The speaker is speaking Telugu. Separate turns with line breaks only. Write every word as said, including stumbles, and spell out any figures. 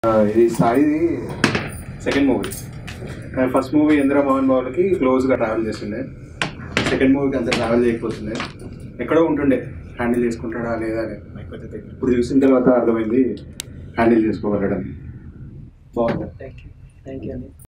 ఇది సాయిది second movie. First movie Indra Mohan బాబులకి క్లోజ్గా ట్రావెల్ చేస్తుండే, సెకండ్ మూవీకి అంత ట్రావెల్ చేయకపోతుండే, ఎక్కడో ఉంటుండే హ్యాండిల్ చేసుకుంటాడా లేదా అని. ఇప్పుడు చూసిన తర్వాత అర్థమైంది హ్యాండిల్ చేసుకోగలడని. బాగుంది.
థ్యాంక్ యూ థ్యాంక్ యూ అండి.